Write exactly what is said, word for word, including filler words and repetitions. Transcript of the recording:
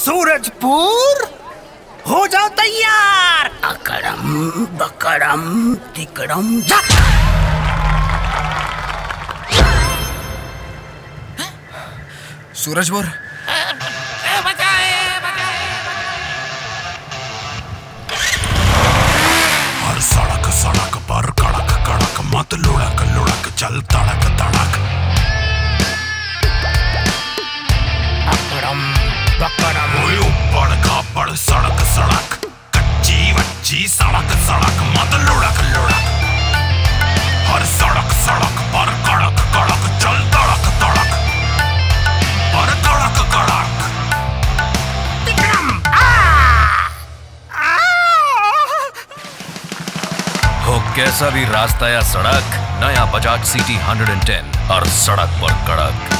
सूरजपुर हो जाओ तैयार। अकड़म बकड़म तिकड़म जा। सूरजपुर हर सड़क सड़क पर कड़क कड़क मत लुढ़क लुढ़क चल तड़क तड़क। अकड़म बकड़म ऊपर खापड़ सड़क सड़क कच्ची वच्ची सड़क सड़क मत लुढ़क लुढ़क। हर सड़क सड़क पर कड़क कड़क चल तड़क तड़क पर कड़क कड़क। हो कैसा भी रास्ता या सड़क, नया बजाज सीटी वन टेन और सड़क पर कड़क।